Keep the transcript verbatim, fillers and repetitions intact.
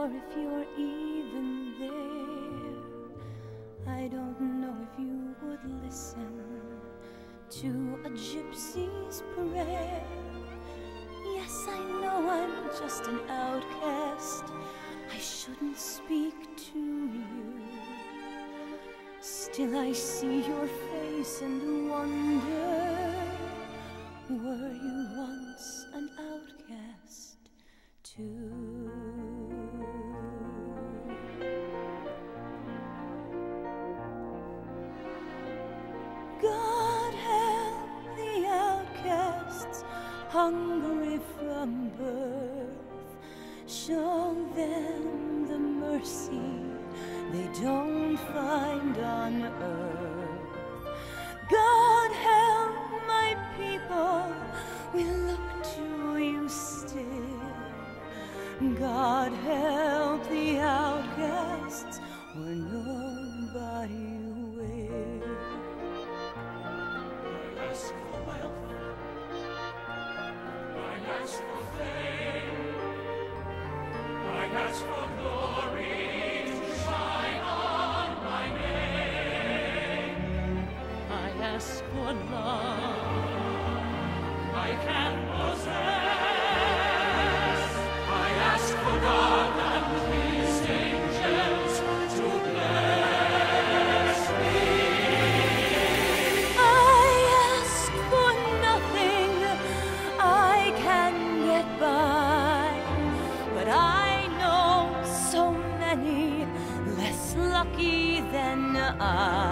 or if you're even there. I don't know if you would listen to a gypsy's prayer. Yes, I know I'm just an outcast. I shouldn't speak to you. Still I see your face and wonder, were you once an outcast too? God help the outcasts, hungry from birth. Show them the mercy they don't find on earth. God help my people, we look to you still. God help the outcasts, where nobody will. I ask for wealth, I ask for fame, I ask for glory to shine on my name. I ask for love I can possess. I ask for God and His angels to bless me. I ask for nothing, I can get by, but I know so many less lucky than I.